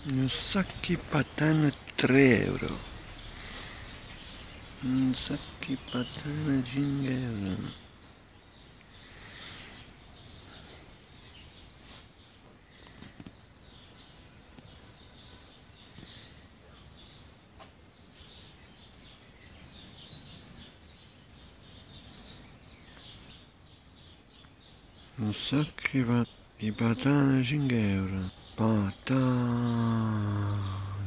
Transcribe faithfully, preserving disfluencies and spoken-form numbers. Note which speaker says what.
Speaker 1: Un sacchi patana tre euro. Un sacchi patana cinque euro. Un sacchi di patana cinque euro. Patana